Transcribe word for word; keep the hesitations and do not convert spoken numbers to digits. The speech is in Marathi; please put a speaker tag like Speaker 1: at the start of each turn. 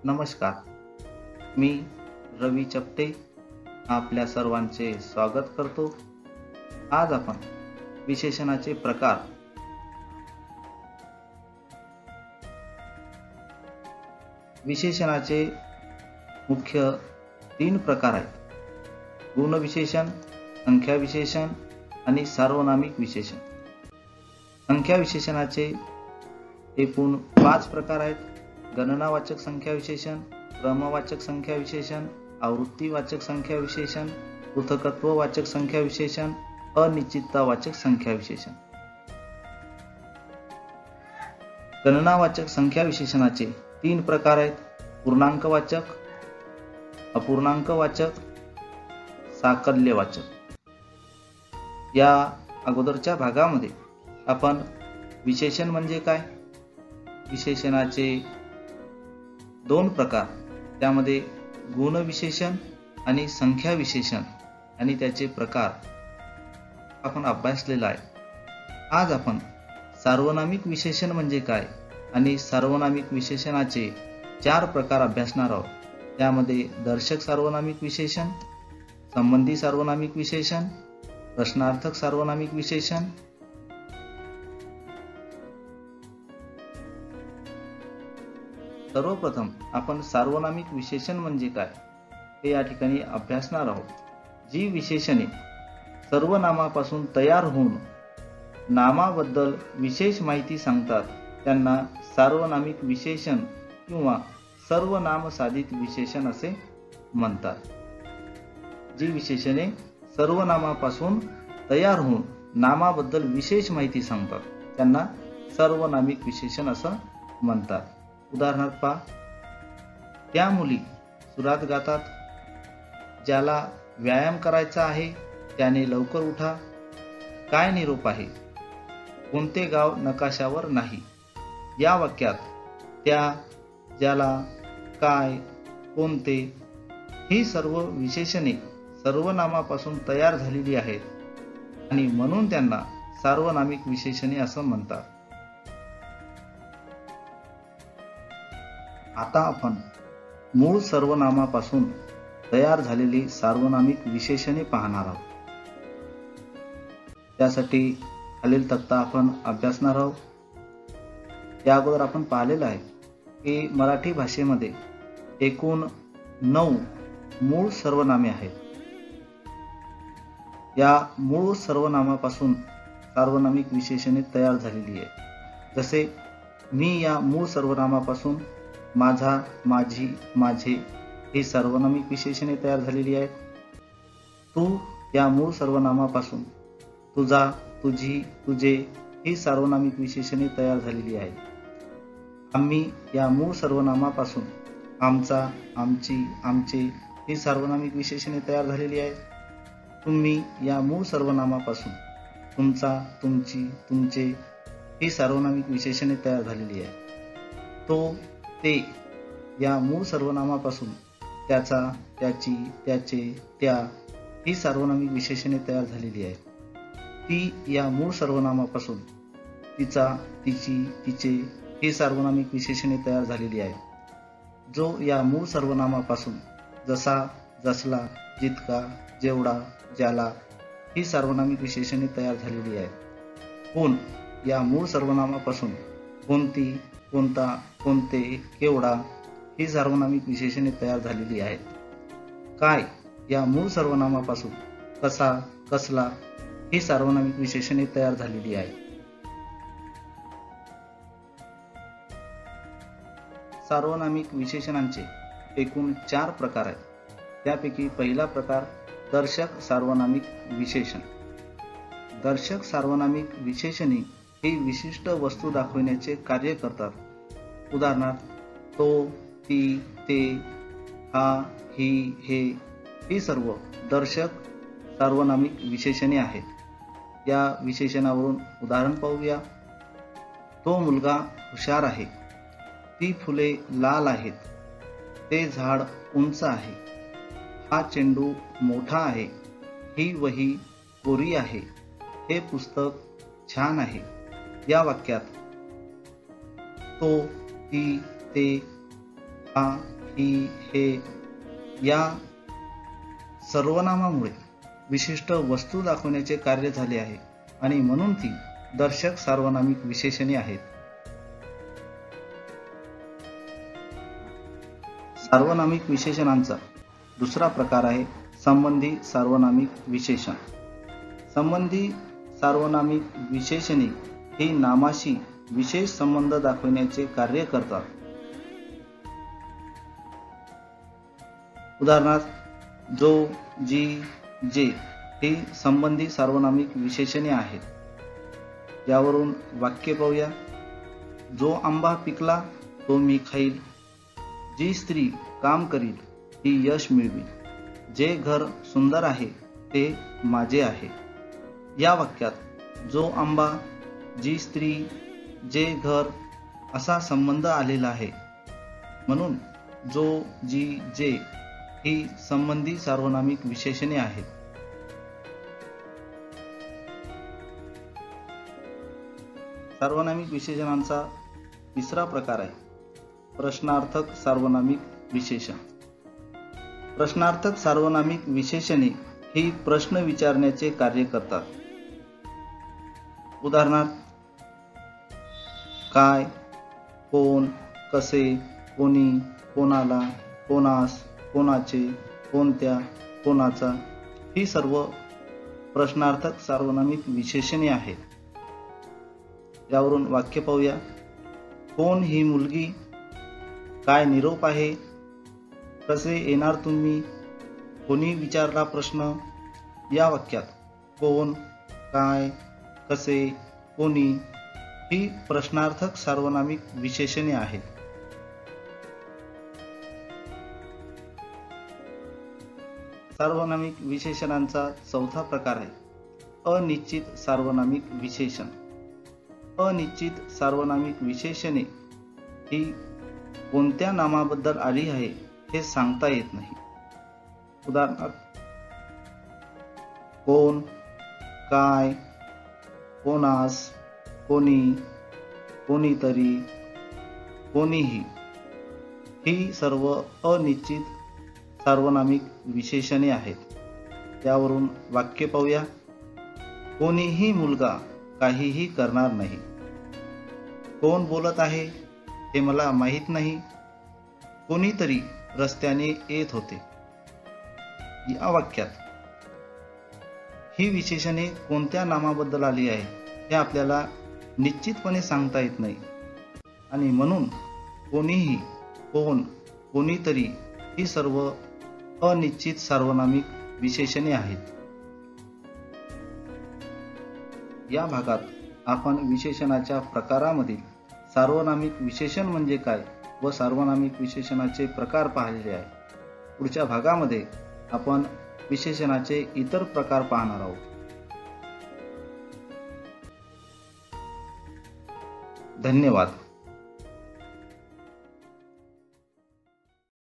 Speaker 1: नमस्कार, मी रवी चपटे आपल्या सर्वांचे स्वागत करतो। आज आपण विशेषणाचे प्रकार विशेषणाचे मुख्य तीन प्रकार आहेत: गुणविशेषण, संख्या विशेषण आणि सार्वनामिक विशेषण। संख्या विशेषणाचे एकूण पाच प्रकार आहेत: गणनावाचक संख्या विशेषण, क्रमवाचक संख्या विशेषण, आवृत्तीवाचक संख्या विशेषण, पृथकत्ववाचक संख्या विशेषण, अनिश्चिततावाचक संख्या विशेषण। गणनावाचक संख्या विशेषणाचे तीन प्रकार आहेत: पूर्णांकवाचक, अपूर्णांकवाचक, साकल्यवाचक। या अगोदरच्या भागामध्ये आपण विशेषण म्हणजे काय, विशेषणाचे दोन प्रकार, त्यामध्ये गुणविशेषण आणि संख्या विशेषण आणि त्याचे प्रकार आपण अभ्यासलेला आहे। आज आपण सार्वनामिक विशेषण म्हणजे काय आणि सार्वनामिक विशेषणाचे चार प्रकार अभ्यासणार आहोत। त्यामध्ये दर्शक सार्वनामिक विशेषण, संबंधी सार्वनामिक विशेषण, प्रश्नार्थक सार्वनामिक विशेषण। सर्वप्रथम आपण सार्वनामिक विशेषण म्हणजे काय हे या ठिकाणी अभ्यासणार आहोत। जी विशेषणे सर्वनामापासून तयार होऊन नामाबद्दल विशेष माहिती सांगतात त्यांना सार्वनामिक विशेषण किंवा सर्वनामसाधित विशेषण असे म्हणतात। जी विशेषणे सर्वनामापासून तयार होऊन नामाबद्दल विशेष माहिती सांगतात त्यांना सार्वनामिक विशेषण असं म्हणतात। उदाहरणार्थ पहा, त्या मुली सुरात गातात, ज्याला व्यायाम करायचा आहे त्याने लवकर उठा, काय निरोप आहे, कोणते गाव नकाशावर नाही। या वाक्यात त्या, ज्याला, काय, कोणते ही सर्व विशेषणे सर्वनामापासून तयार झालेली आहेत आणि म्हणून त्यांना सार्वनामिक विशेषणे असं म्हणतात। आता आपण मूळ सर्वनामापासून तयार झालेली सार्वनामिक विशेषणे पाहणार आहोत। त्यासाठी खालील तक्ता आपण अभ्यासणार आहोत। या अगोदर आपण पाहिलेलं आहे की मराठी भाषेमध्ये एकूण नऊ मूळ सर्वनामे आहेत। या मूळ सर्वनामापासून सार्वनामिक विशेषणे तयार झालेली आहेत। जसे मी या मूळ सर्वनामापासून माझा, माझी, माझे ही सार्वनामिक विशेषणे तयार झालेली आहेत। तू या मूळ सर्वनामापासून तुझा, तुझी, तुझे ही सार्वनामिक विशेषणे तयार झालेली आहेत। आम्ही या मूळ सर्वनामापासून आमचा, आमची, आमचे ही सार्वनामिक विशेषणे तयार झालेली आहेत। तुम्ही या मूळ सर्वनामापासून तुमचा, तुमची, तुमचे ही सार्वनामिक विशेषणे तयार झालेली आहेत। तो, ते या मूळ सर्वनामापासून त्याचा, त्याची, त्याचे, त्या ही सार्वनामिक विशेषणे तयार झालेली आहेत। ती या मूळ सर्वनामापासून तिचा, तिची, तिचे ही सार्वनामिक विशेषणे तयार झालेली आहेत। जो या मूळ सर्वनामापासून जसा, जसला, जितका, जेवढा, ज्याला ही सार्वनामिक विशेषणे तयार झालेली आहेत। कोण या मूळ सर्वनामापासून कोणती, कोणता, कोणते, केवढा ही सार्वनामिक विशेषणे तयार झालेली आहेत। काय या मूळ सर्वनामापासून कसा, कसला ही सार्वनामिक विशेषणे तयार झालेली आहेत। सार्वनामिक विशेषणांचे एकूण चार प्रकार आहेत। त्यापैकी पहिला प्रकार दर्शक सार्वनामिक विशेषण। दर्शक सार्वनामिक विशेषणे ही विशिष्ट वस्तू दाखविण्याचे कार्य करतात। उदाहरणार्थ तो, ती, ते, हा, ही, हे ही सर्व दर्शक सार्वनामिक विशेषणे आहेत। या विशेषणावरून उदाहरण पाहूया। तो मुलगा हुशार आहे, ती फुले लाल आहेत, ते झाड उंच आहे, हा चेंडू मोठा आहे, ही वही कोरी आहे, हे पुस्तक छान आहे। या वाक्यात तो, ती, ते, हा, ही, हे या सर्वनामामुळे विशिष्ट वस्तू दाखवण्याचे कार्य झाले आहे आणि म्हणून ती दर्शक सार्वनामिक विशेषणे आहेत. सार्वनामिक विशेषणांचा दुसरा प्रकार आहे संबंधी सार्वनामिक विशेषण. संबंधी सार्वनामिक विशेषणे ही नामाशी विशेष संबंध दाखवण्याचे कार्य करतात. उदाहरणार्थ जो, जी, जे ही संबंधी सार्वनामिक विशेषणे आहेत. यावरून वाक्य पाहूया. जो आंबा पिकला तो मी खाईल. जी स्त्री काम करील ती यश मिळवी. जे घर सुंदर आहे ते माझे आहे. या वाक्यात जो आंबा, जी स्त्री, जे घर असा संबंध आलेला आहे. म्हणून जो, जी, जे ही संबंधी सार्वनामिक विशेषणे आहेत. सार्वनामिक विशेषणांचा तिसरा प्रकार आहे प्रश्नार्थक सार्वनामिक विशेषण. प्रश्नार्थक सार्वनामिक विशेषणे ही प्रश्न विचारण्याचे कार्य करतात. उदाहरणार्थ काय, कोण, कसे, कोणी, कोणाला, कोणास, कोणाचे, कोणत्या, कोणाचा ही सर्व प्रश्नार्थक सार्वनामिक विशेषणे आहेत. यावरून वाक्य पाहूया. कोण ही मुलगी? काय निरोप आहे? कसे येणार तुम्ही? कोणी विचारला प्रश्न? या वाक्यात कोण, काय, कसे, कोणी ही प्रश्नार्थक सार्वनामिक विशेषणे आहेत. सार्वनामिक विशेषणांचा चौथा प्रकार आहे अनिश्चित सार्वनामिक विशेषण. अनिश्चित सार्वनामिक विशेषणे ही कोणत्या नामाबद्दल आली आहे हे सांगता येत नाही. उदाहरणार्थ कोण, काय, कोणास, कोणी, कोणीतरी, कोणीही ही सर्व अनिश्चित सार्वनामिक विशेषणे आहेत. त्यावरून वाक्य पाहूया. कोणीही मुलगा काहीही करणार नाही. कोण बोलत आहे हे मला माहीत नाही. कोणीतरी रस्त्याने येत होते. या वाक्यात ही विशेषणे कोणत्या नामाबद्दल आली आहे हे आपल्याला निश्चितपणे सांगता येत नाही आणि म्हणून कोणीही, कोण, कोणीतरी ही सर्व अनिश्चित सार्वनामिक विशेषणे आहेत. या भागात आपण विशेषणाच्या प्रकारामधील सार्वनामिक विशेषण म्हणजे काय व सार्वनामिक विशेषणाचे प्रकार पाहिले आहे. पुढच्या भागामध्ये आपण विशेषणाचे इतर प्रकार पाहणार आहोत. धन्यवाद.